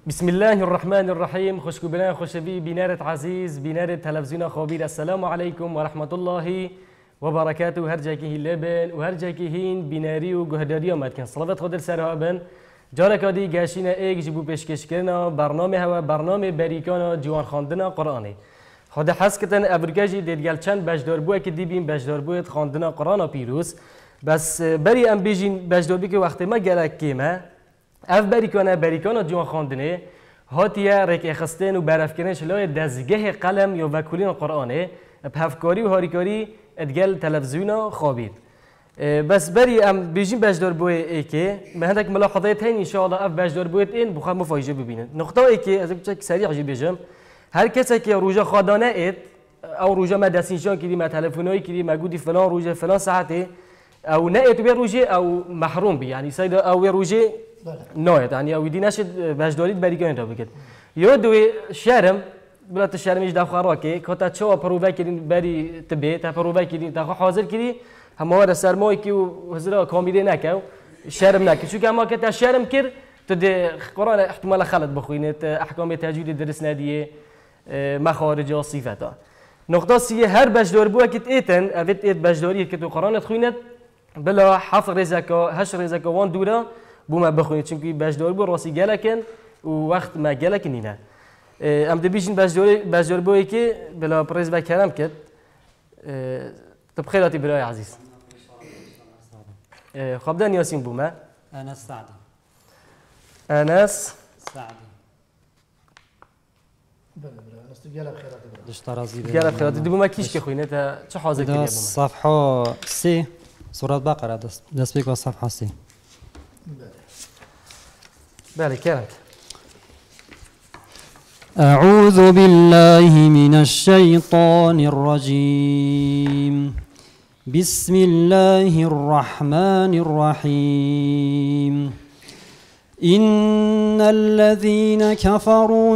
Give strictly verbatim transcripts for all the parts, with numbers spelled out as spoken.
بسم الله الرحمن الرحيم. خوشكو بنا خوشبي بنارة عزيز بنارة تلفزيون خبير. السلام عليكم ورحمة الله وبركاته. هرجاكي هلبن وهرجاكي هين بناري وجهداري ما كان صلوات خدر سرها بن جارك هذه جاشينا إيج جبوا بيشكش كنا برنامج هوا برنامج بريكانا جوان خاندنا قرآني. خدا حس كتن أبرجاجي ديال چند بجدار بوه كدي بين بجدار بوه خاندنا قرآن بيروس بس بري أم بيجين بجدار بيك وقت ما جالك كيما اف بریکانه بریکانه جوان خواندنه هاتیه رک اخستن و برافکنش لای دزگه قلم یا وکولین قرآنه بهفکاری و هاریکاری ادگل تلفزیونا خوابید. بس بری ام بیجیم بجدار بوی ای که مهندک ملاحظات هین ان شاء الله اف بجدار بویت این بخوام مفاجئ ببینن. نقطه ای که از بچه سریع جی بیجم هر کسی که روزا خدانه اید او روزا ما دستنشان کردی ما تلفنایی کردی ما گودی فلان روزا فلان ساعته او نه ات بی روزه او محروم بی یعنی سید او روزه ناید يعني او دینش بجدارید بریکان تا بکد یا دوی شرم بلات شرمش داخل راکی کتا چه پروبه کردین بری تبی تا پروبه کردین تا حاضر کردی هم وارد سرمایه کی و هزار کامیده نکاو شرم نکرد چون که اما کتا شرم کرد تد قرآن احتمال خلط بخوینت احکام تجوید درس ندیه مخارج صفتا نقطه سی هر بجدار بو کت ایتن اوت ایت بجداری که تو قرآن تخوینت بلا حفظ رزکا هش رزکا وان دوره بوما بخونید چون که بجدار بو راسی گلکن و وقت ما گلکن نه ام دبیشین بجدار بجدار بویی که بلا پرز و کرم کرد طب خیراتی برای عزیز خبدان یاسین بوما أنس سعدي انس سعدي گلب خیراتی دو بوما کیش که خوینه تا چه حاضر کردی بوما صفحة سي سورة بقرة دست دست بيك صفحة سي بله كانت أعوذ بالله من الشيطان الرجيم بسم الله الرحمن الرحيم إن الذين كفروا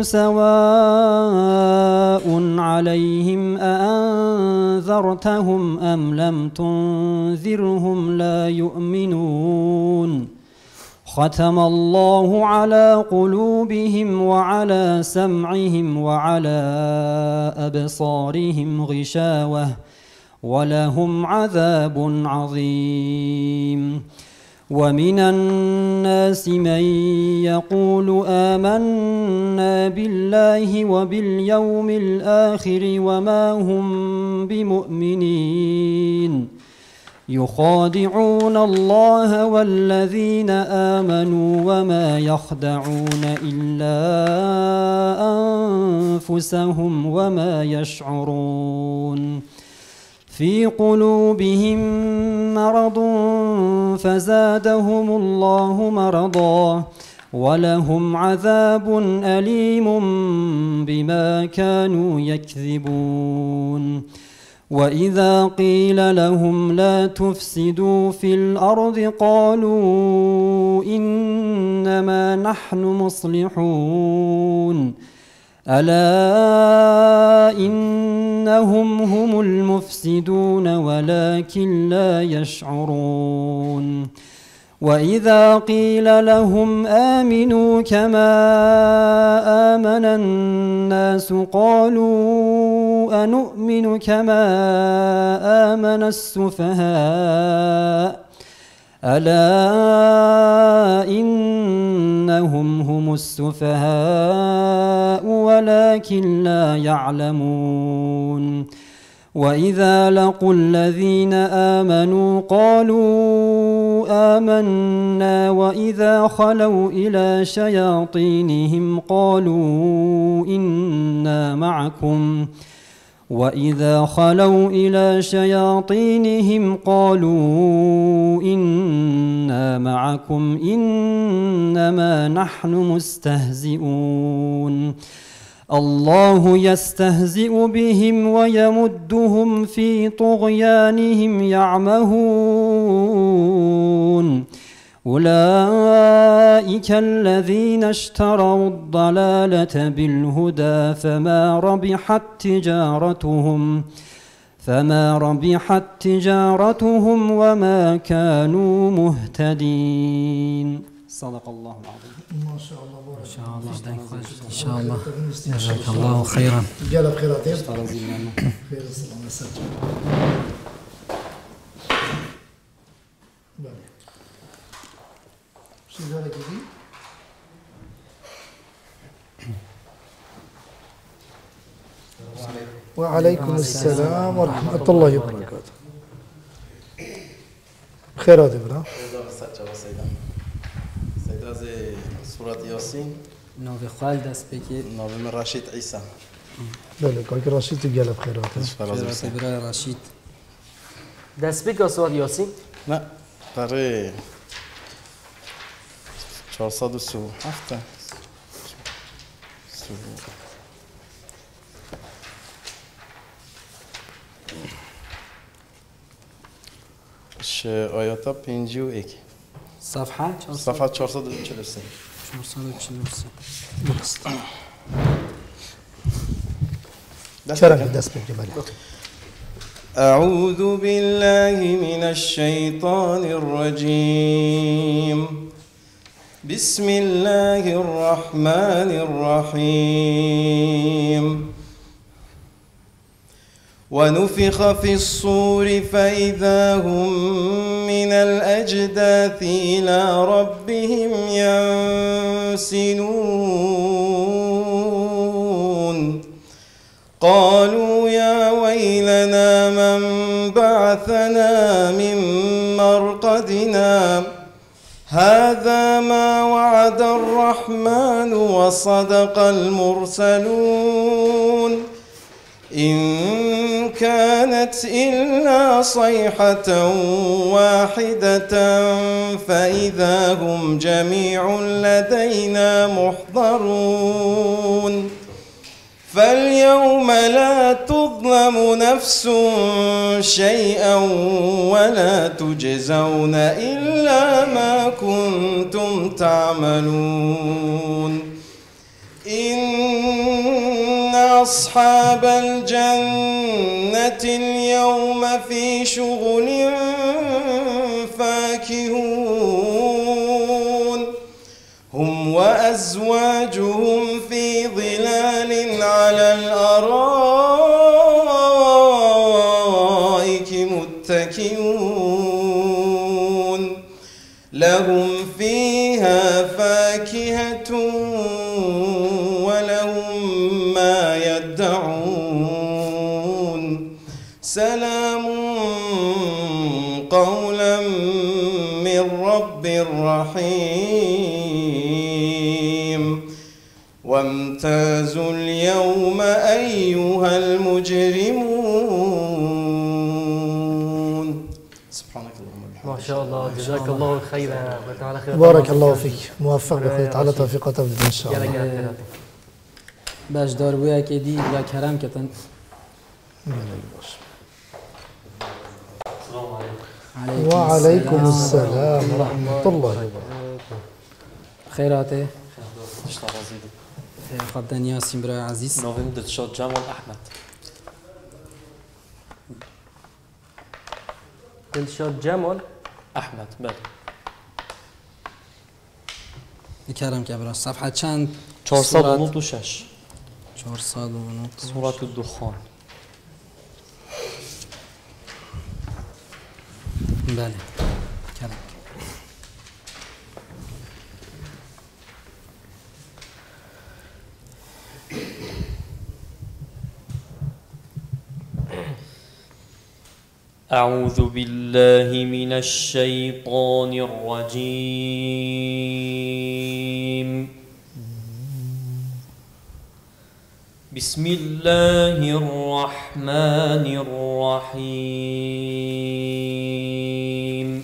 سواء عليهم أأنذرتهم أم لم تنذرهم لا يؤمنون ختم الله على قلوبهم وعلى سمعهم وعلى أبصارهم غشاوة ولهم عذاب عظيم ومن الناس من يقول آمنا بالله وباليوم الآخر وما هم بمؤمنين يخادعون الله والذين آمنوا وما يخدعون إلا أنفسهم وما يشعرون في قلوبهم مرض فزادهم الله مرضا ولهم عذاب أليم بما كانوا يكذبون وإذا قيل لهم لا تفسدوا في الأرض قالوا إنما نحن مصلحون ألا إنهم هم المفسدون ولكن لا يشعرون وإذا قيل لهم آمنوا كما آمن الناس قالوا أنؤمن كما آمن السفهاء ألا إنهم هم السفهاء ولكن لا يعلمون وإذا لقوا الذين آمنوا قالوا آمنا وإذا خلوا إلى شياطينهم قالوا إنا معكم وإذا خلوا إلى شياطينهم قالوا إنا معكم إنما نحن مستهزئون الله يستهزئ بهم ويمدهم في طغيانهم يعمهون أولئك الذين اشتروا الضلالة بالهدى فما ربحت تجارتهم فما ربحت تجارتهم وما كانوا مهتدين. صدق الله العظيم. ما شاء الله بارك ان شاء الله دايم خوش ان شاء شاء الله الله جزاك الله خيرا قال بخيراتين ترازي لنا خير السلام عليكم بله شو ذلك دي وعليكم السلام ورحمة الله وبركاته خيرات برا سيدا زي سورة ياسين نوفي خال دست بكي نبي من رشيد عيسى بله كاكي رشيد قال بخيراتين خيرات برای رشید دست بگی سواد یاسین لا برای چهارصد و سی و هفت ش آیاتا پنجی و یک صفحه صفحه چهارصد و چهل و سه چهارصد و چهل و سه شرح الدرس بالجبل أعوذ بالله من الشيطان الرجيم بسم الله الرحمن الرحيم ونفخ في الصور فإذا هم من الأجداث إلى ربهم ينسلون قالوا يا ويلنا من بعثنا من مرقدنا هذا ما وعد الرحمن وصدق المرسلون إن كانت إلا صيحة واحدة فإذا هم جميع لدينا محضرون فاليوم لا تظلم نفس شيئا ولا تجزون إلا ما كنتم تعملون إن أصحاب الجنة اليوم في شغل فاكهون هم وأزواجهم في ظلال على الأرائك متكئون لهم فيها فاكهة ولهم ما يدعون سلام قولا من رب رحيم وامتازوا اليوم أيها المجرمون سبحانك اللهم وبحمدك ما شاء الله جزاك الله خيرا وتعالى خير بارك الله فيك موفق بخير تعالى توفيق وتوفيق إن شاء الله باش دار بویا که دی یا کرم کتن وعليكم السلام ورحمة الله وبركاته خیراته اشتغازي خدن یاسین برای عزیز نوفم دلشاد جمال أحمد دلشاد جمال أحمد بله کرم که برای صفحه چند چهارصد و نه و شش چهارصد و نه سورة الدخان بله کرم أعوذ بالله من الشيطان الرجيم بسم الله الرحمن الرحيم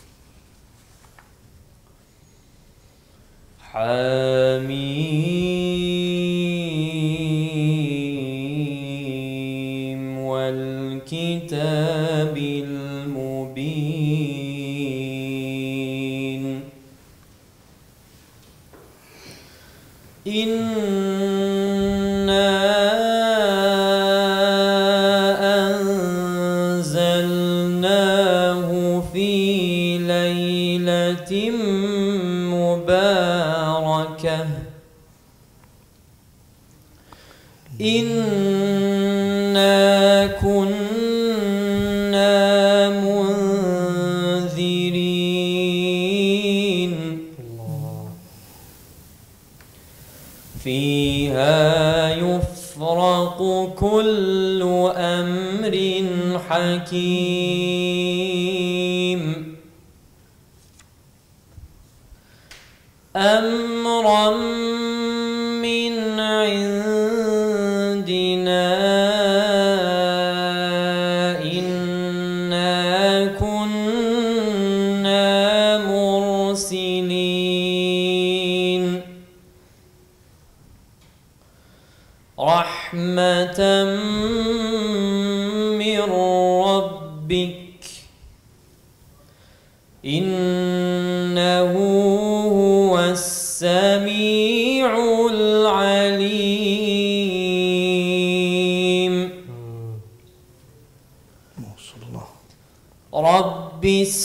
حميم والكتاب المبين إنا أنزلناه في ليلة مباركة إنا كنا منذرين فيها يفرق كل أمر حكيم أمرا من عندنا إنا كنا مرسلين رحمة من ربك إنه هو السميع العليم ما شاء الله. رب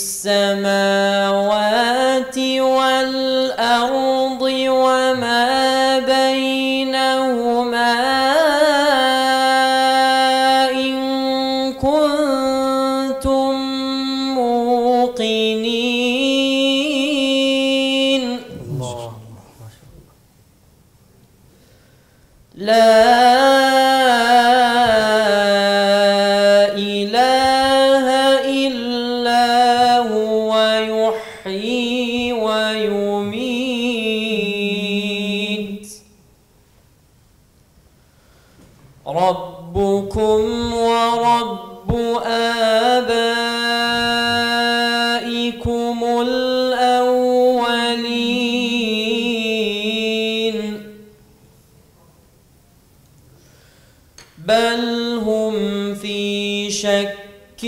السماوات والأرض وما بينهما إن كنتم موقنين الله لا إله إلا هو يحيي ويميت ربكم ورب آبائكم الأولين بل هم في شك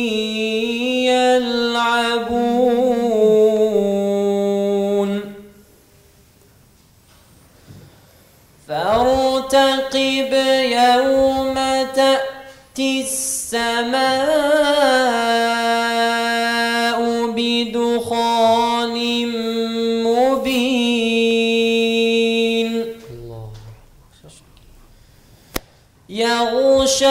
يلعبون فارتقب يوم تأتي السماء بدخان مبين يغشى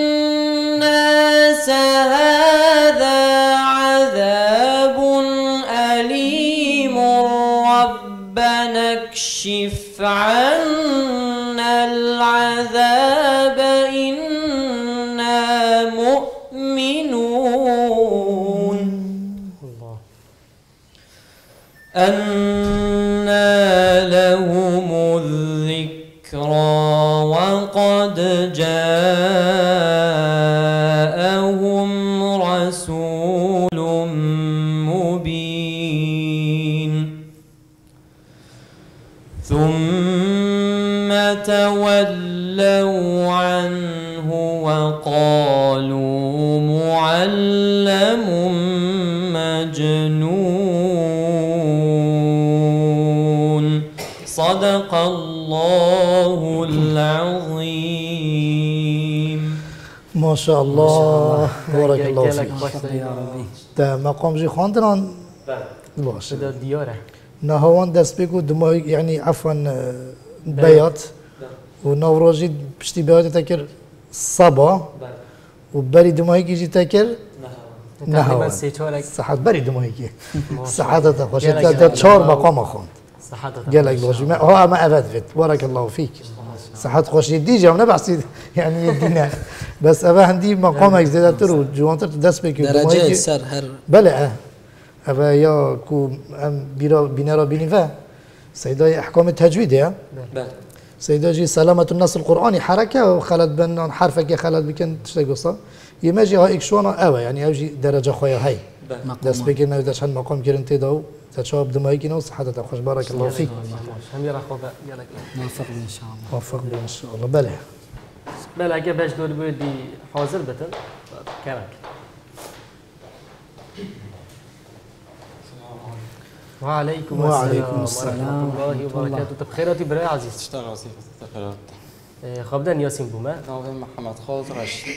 الناس هذا عذاب أليم ربنا اكشف عنا العذاب إنا مؤمنون أنى لهم الذكرى وقد جاءهم رسول مبين ثم تولوا عنه وقالوا معلم مجنون صدق الله العظيم ما شاء الله بارك الله فيك. يا ربي ده مقام جي خواندران بده باشه دیاره نهوان دست بگو دماغ يعني عفوا بيات ونوروجي بشتي بيات تكر صبا وبري دماغي جي تكر تقریبا نهوان سه چهار صحت بري دماغي ما شاء صحت تخوش يلا ده جل تشار الله. مقام خواند صحتك قالك باشي ما هو ما ابد فيت بارك الله فيك صحت خوش يديجا وانا بحسي يعني يدينا بس ابا عندي مقامك زيادتر وجوانتر دست بگو درجه سر هر بله ابا يا كو ام بيرا بينرا بينيفا سيدا احكام التجويد يا بله سيدا جي سلامة النص القرآني حركة وخلت بين حرفك خلت بكن تشتي قصة يماجي هاي اكشوانا اوا يعني اوجي درجة خويا هاي دست بگیر نویدش هن مقام گیرن تیداو تشاب دمایی کی نو صحتت خوش بارك الله فيك هم يرى خوبا يلا موفق ان شاء الله موفق بي ان شاء الله بله بله اگه باش دور بودی حاضر بتن كانك وعليكم وعليكم السلام ورحمة الله وبركاته طب خيراتي براي عزيز اشتغل وظيفة التقرير خبدان ياسين بوما ناظم محمد خالد رشيد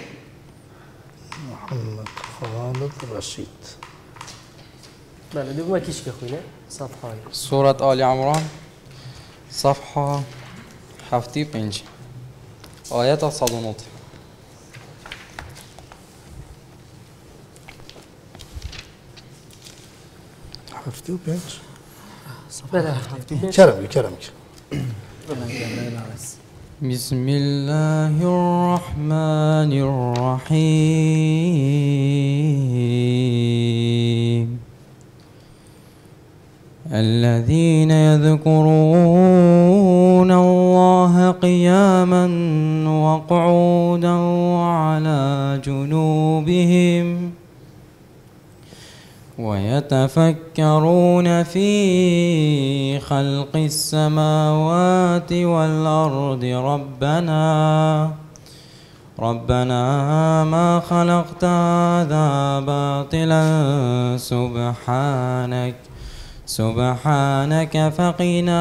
محمد خالد رشيد بله دو ما كيش كخوينه صفحة سورة آل عمران صفحة هفتي بنج آيات صادونات. حفتي وبينش بله هفتی كرمك كرمك بسم الله الرحمن الرحيم الذين يذكرون الله قياما وقعودا وعلى جنوبهم ويتفكرون في خلق السماوات والأرض ربنا ربنا ما خلقت هذا باطلا سبحانك سبحانك فقنا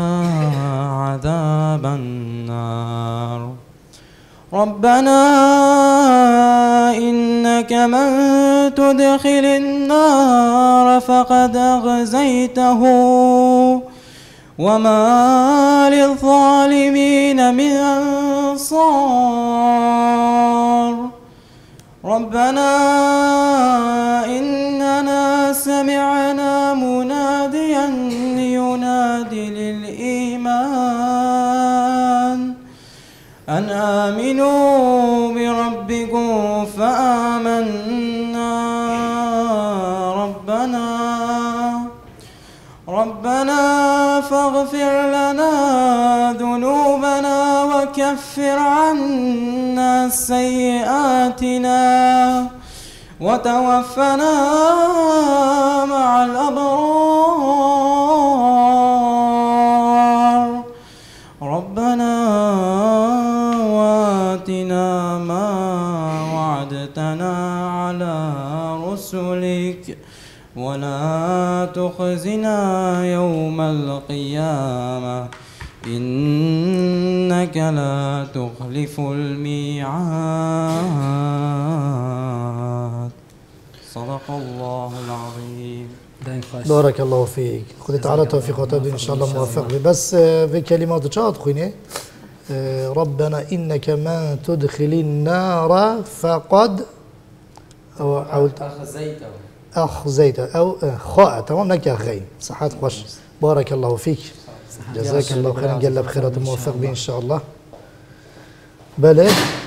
عذاب النار ربنا إنك من تدخل النار فقد أخزيته وما للظالمين من أنصار ربنا إننا سمعنا مناديا ينادي للإيمان أن آمنوا بربكم فآمنا ربنا ربنا فاغفر لنا ذنوبنا وكفر عنا سيئاتنا وتوفنا مع الأبرار ربنا وآتنا ما وعدتنا على رسلك ولا تخزنا يوم القيامة إنك لا تخلف الميعاد صدق الله العظيم. بارك الله فيك. خذ تعالى توفيق وتبدي إن شاء الله موفق بي. بس في كلمات شاط خويني ربنا إنك من تدخل النار فقد أو أخزيته أخزيت أو خاء تمام نكا غي صحات خوش. بارك الله فيك جزاك الله خيرا قلب خيرات موفق بي إن شاء الله. بله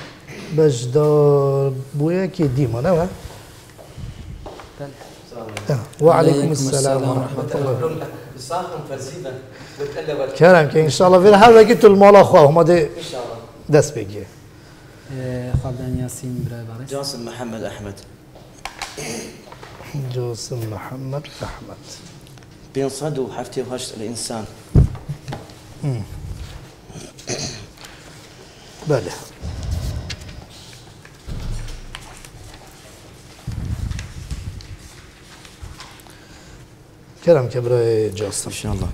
بجدار بويا كي ديما نوا وعليكم السلام ورحمة الله. كرم إن شاء الله في هذا قلت المال أخوهم هذا إن شاء الله دس بيجي. خالدان ياسين برابر. جاسم محمد أحمد. جاسم محمد أحمد. بين صد وحفتي وهشت الإنسان. بله. كرم كبر جاسم. إن شاء الله.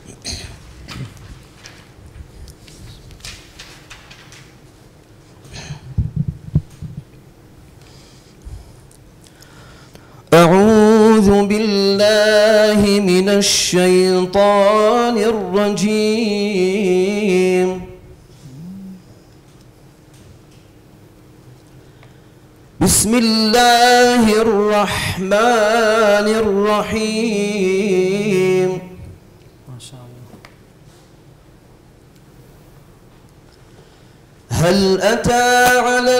أعوذ بالله من الشيطان الرجيم. بسم الله الرحمن الرحيم. ما شاء الله. هل أتى على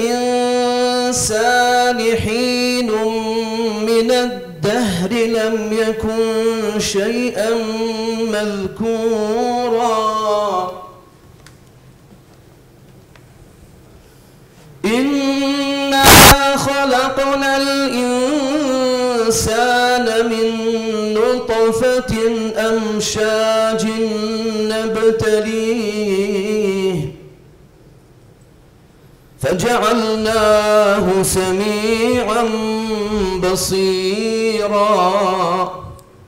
الإنسان حين من الدهر لم يكن شيئا مذكورا إنا خلقنا الإنسان من نطفة أمشاج نبتليه فجعلناه سميعا بصيرا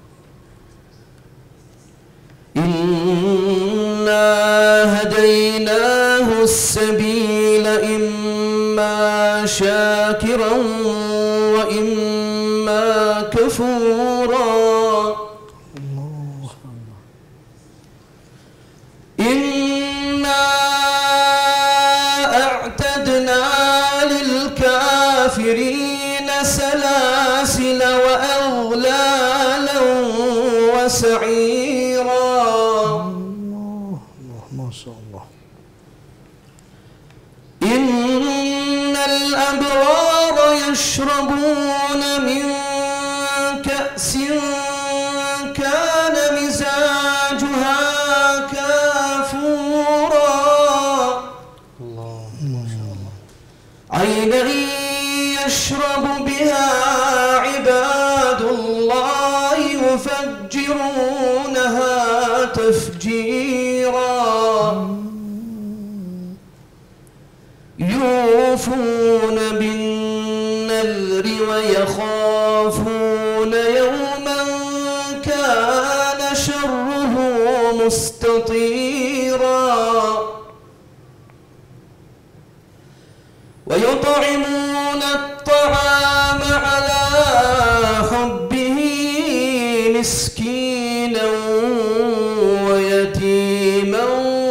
إنا هديناه السبيل إما شاكرا وإما كفورا إنا وسعيرا. الله الله ما شاء الله. إن الأبرار يشربون من كأس كان مزاجها كافورا. الله ما شاء الله. عينا يشرب بها عباد الله يفجرونها تفجيرا. يوفون بالنذر ويخافون يوما كان شره مستطيرا. ويطعمون الطعام على حبه مسكينا ويتيما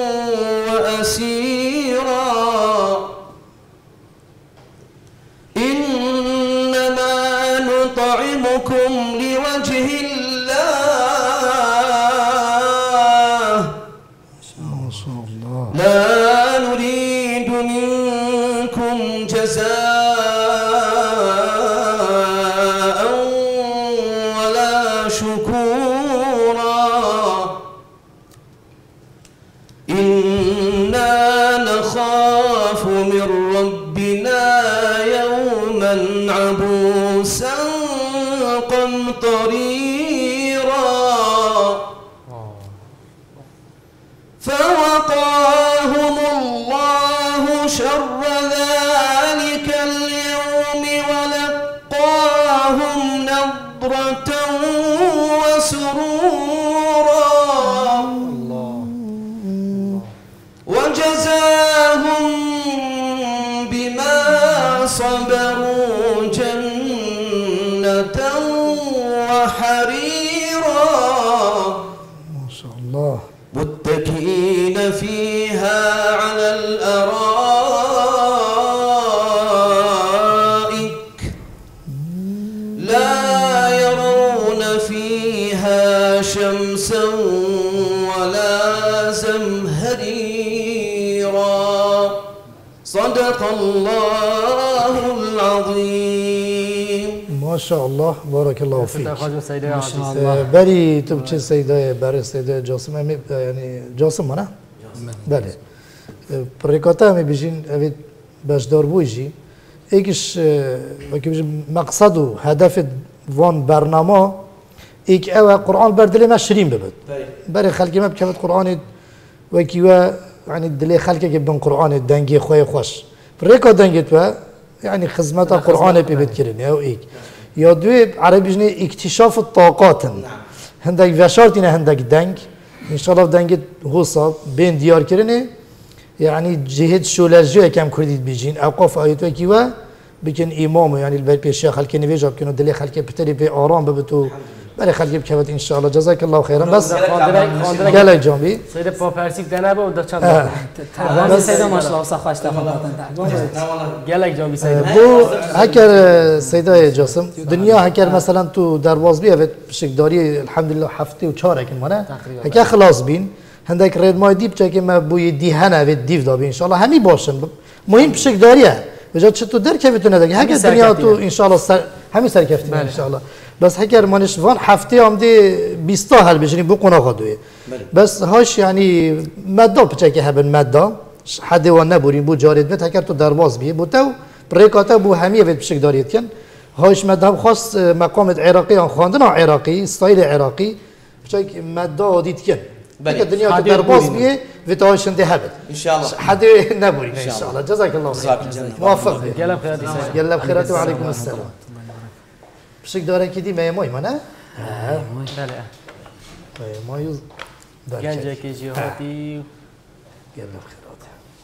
وأسيرا. إنما نطعمكم لوجه الله ما شاء الله. لا نريد منكم جزاء ولا شكورا. إنا نخاف من ربنا يوما عبوسا قمطريرا. فوقاهم الله شر ذلك اليوم ولقاهم نضرة وسرورا. وجزاهم بما صبروا جنة وحريرا. ما شاء الله. متكئين فيها على الأرائك لا يرون فيها شمسا ولا زمهريرا. صدق الله العظيم. ما شاء الله بارك الله فيك. خواجه سيدي ما عزیز. شاء الله. بری تو چه سیدای بری سیدای جاسم همی یعنی جاسم نه؟ بله. پریکاتا همی بیشین اوید باشدار بویجی. یکیش وکی بیشین مقصد و هدف وان برنامه ایک اوه قرآن بر دل ما شریم ببد. بری خلقی ما بکفت قرآن وکی و يعني دل خلقی که بن قرآن دنگی خوی خوش. پریکا دنگی تو يعني خدمت القرآن بيبت كرني أو إيك يا دوي عربي جني اكتشاف الطاقات هندك فشارتنا هندك دنگ إن شاء الله دنگ هو صاب بين ديار كرني يعني جهد شولرجية كم كرديد بيجين أوقاف آياتو كيوا بكن إمام يعني البيت بيشيا خلك نبيجا بكنو دلي خلك بتري بي آرام ببتو برای خلقی بکوت ان شاء الله جزاك الله خيرا بس گله جنبی سید پاپرسیک دنبه و دچار بس سید ماشاءالله صخاش تفضل گله جنبی سید بو هکر سیدای جاسم دنیا هکر مثلا تو درواز بی اوت شکداری الحمدلله هفته و چهار کن مانه هکر خلاص بین هندک رد مای دیپ چه که ما بوی دیهن اوت دیو دابی ان شاء الله همین باشن مهم شکداریه بجا چطور در که بتونه دگه هکر دنیا تو ان شاء الله سر همین سر کفتی ان شاء الله بس هكر مانش فان هفته آمده بیستا هل بجنی بو قناقه دوی بس هاش يعني مدة بتشكي هبن مدة حد و نبورين بو جارد بيت هكر تو درواز بيه بو تو بريكاتا بو همية بيت بشك داريت كن هاش مدة خاص مقام عراقي عن خواندنا عراقي ستايل عراقي بتشكي مدة عديد كن هكر الدنيا تو درواز بيه بيت هاش انده هبن ان شاء الله حد نبورين ان شاء الله جزاك الله خير موفق گله بخيراتي سید يلا بخيرات وعليكم السلام بشك دارن كدي ما يموي مانا بله ما يوز گنجه که جهاتی يلا بخيرات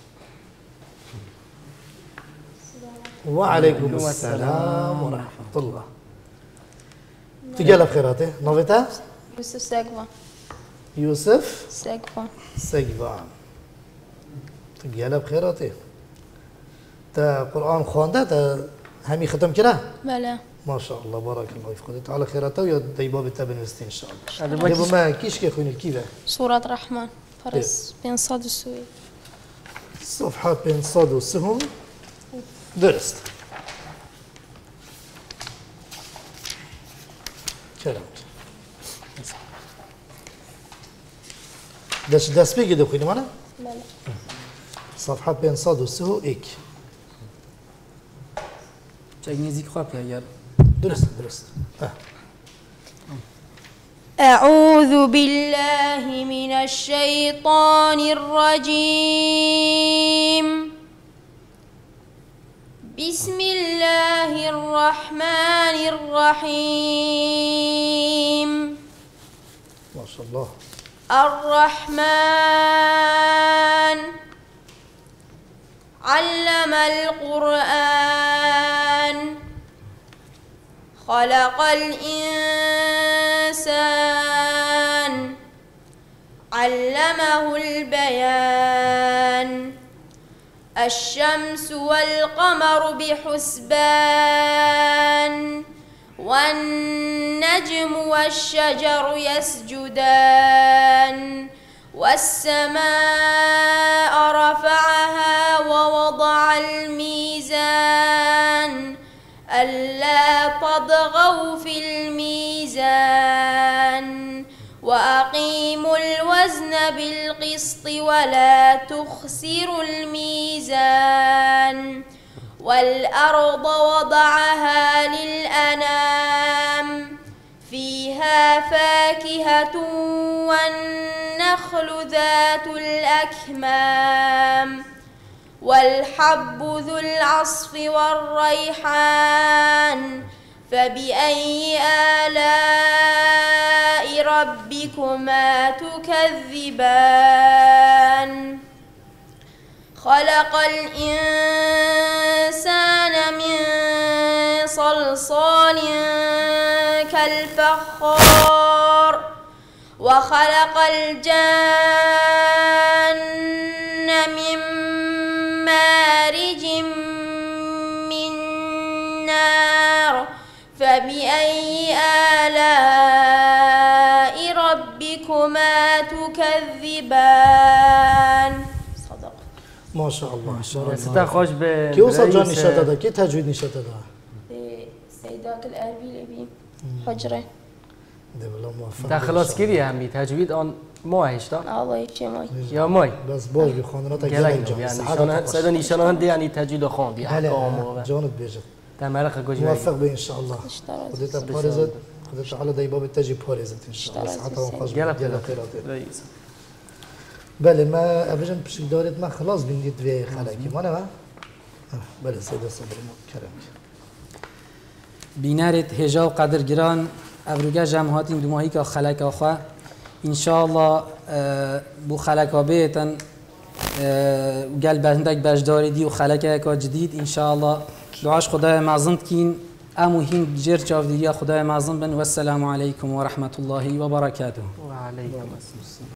وعليكم السلام ورحمة الله تجيلا بخيراته نوفيتا يوسف ساقفا يوسف ساقفا سيجفان تجيلا بخيراته تا قرآن خوانده تا همي ختم كده بله ما شاء الله بارك الله فيك على خيراته ويا ديباب التبنستين ان شاء الله هذا ديبو ما كيش كيخون الكيفه سورة رحمن فرس بين صاد السويد صفحه بين صاد وسهم درست كلام داش داس بيجي دخيني معنا بله صفحه بين صاد وسهو اك چه نزیک خواب یا درست درست اه. أعوذ بالله من الشيطان الرجيم بسم الله الرحمن الرحيم ما شاء الله الرحمن علم القرآن خلق الإنسان علمه البيان الشمس والقمر بحسبان والنجم والشجر يسجدان والسماء رفعها ووضع الميزان ألا تطغوا في الميزان وأقيموا الوزن بالقسط ولا تخسروا الميزان والأرض وضعها للأنام فيها فاكهة والنخل ذات الأكمام والحب ذو العصف والريحان فبأي آلاء ربكما تكذبان خلق الإنسان من صلصال كالفخار وخلق الجن من مارج من نار فبأي آلاء ربكما تكذبان صدق ما شاء الله ما شاء الله ستا خوش به كي وصل جان نشاط هذا كي تجويد نشاط هذا سيدات الأربيل بي حجرة ده والله موفق تا خلاص كيري همي تجوید آن ما هشتا الله يكفي ماي یا مای بس باش بخوانات گلگ جان يعني صحة شان سيدا نيشان هندي يعني تجوید خواندی هلا احکام جانت بيجت تمرخ گوجی موفق به ان شاء الله اشترى خديت بارزت خديت على ديباب التجي بارزت ان شاء الله صحتها وخش گلب ديال خيرات رئيس بله ما ابجن بشك دارت ما خلاص بنديت في خلاكي ما انا بله سيدة صبر كرمك بینارت هجا و قدر گران ابروگه جمعات این دوماهی که خلک آخوا انشاءالله بو خلک آبیتن گل بندک بجداری دی و خلک اکا جدید انشاءالله دعاش خدای معظم کین امو هین جر چاودیری خدای معظم بن و السلام علیکم و رحمت الله و برکاته وعليكم السلام